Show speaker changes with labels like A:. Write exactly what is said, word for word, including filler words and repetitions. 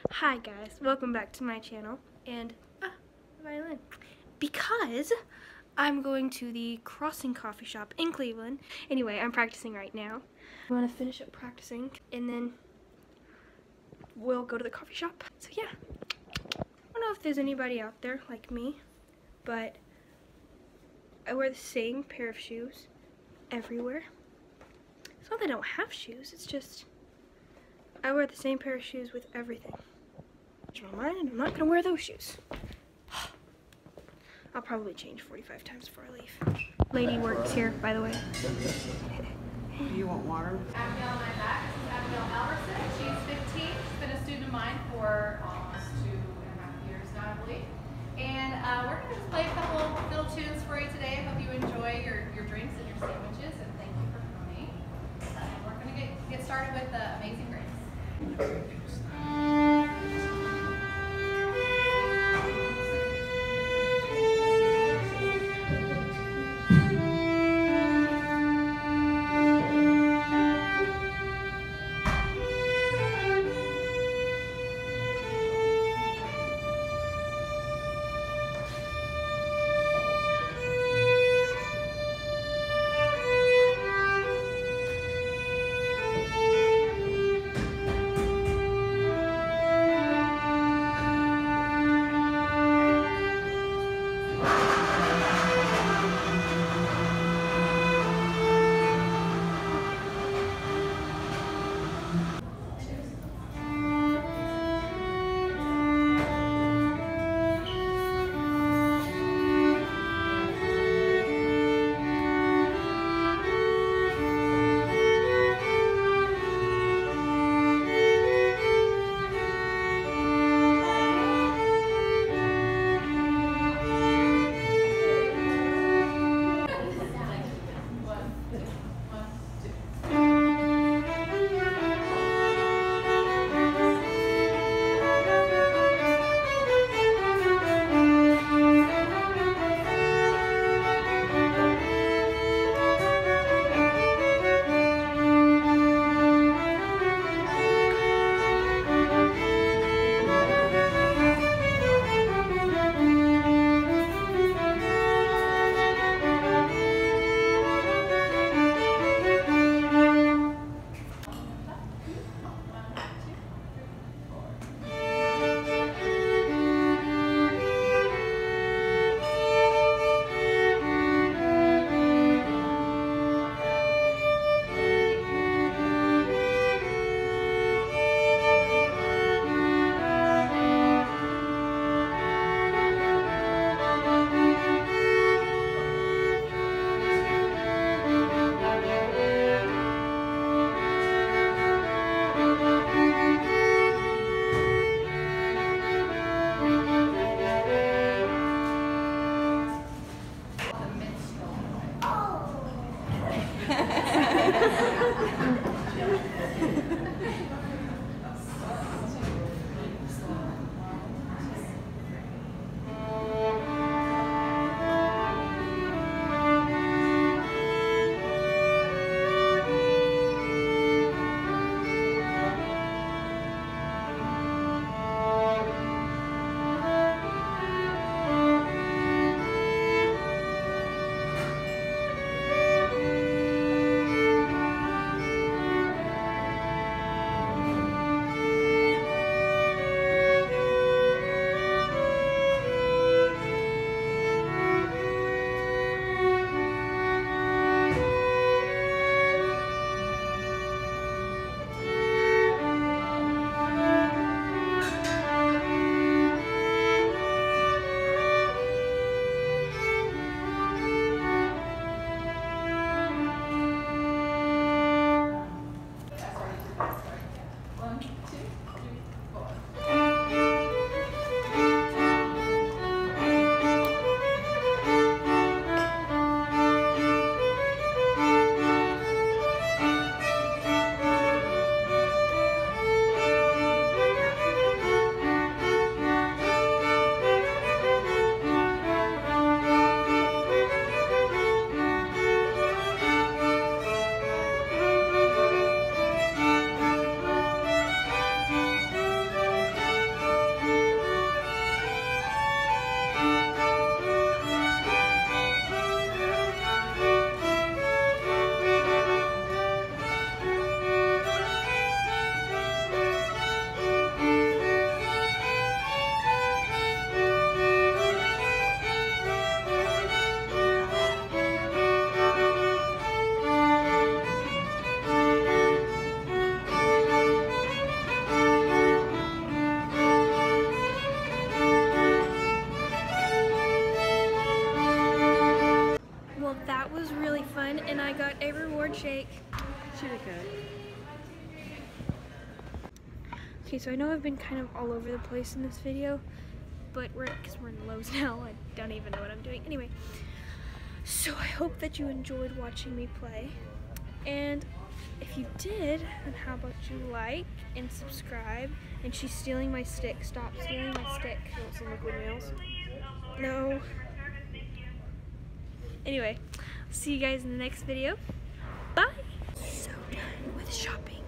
A: Hi guys, welcome back to my channel, and ah, violin. Because I'm going to the Crossing coffee shop in Cleveland. Anyway, I'm practicing right now. I want to finish up practicing, and then we'll go to the coffee shop. So yeah, I don't know if there's anybody out there like me, but I wear the same pair of shoes everywhere. It's not that I don't have shoes, it's just I wear the same pair of shoes with everything. Change my mind, and I'm not gonna wear those shoes. I'll probably change forty-five times before I leave. Lady works here, by the way.
B: Do you want water?
C: Abigail on my back. This is Abigail Ellerson. She's fifteen. She's been a student of mine for almost two and a half years now, I believe. And uh, we're going to just play a couple little tunes for you today. I hope you enjoy your, your drinks and your sandwiches, and thank you for coming. And we're going to get, get started with uh, Amazing Grace.
A: shake.
B: Should be good.
A: Okay, so I know I've been kind of all over the place in this video, but we're, because we're in Lowe's now, I don't even know what I'm doing. Anyway, so I hope that you enjoyed watching me play, and if you did, then how about you like and subscribe? And she's stealing my stick. Stop stealing my stick.
B: You want some liquid nails?
A: No. Anyway, see you guys in the next video. Bye. So done with shopping.